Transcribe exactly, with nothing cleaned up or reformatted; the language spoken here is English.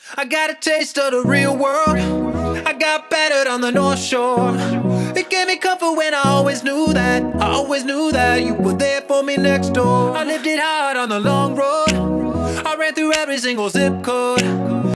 I got a taste of the real world. I got battered on the North Shore. It gave me comfort when I always knew that. I always knew that you were there for me next door. I lived it hard on the long road. I ran through every single zip code.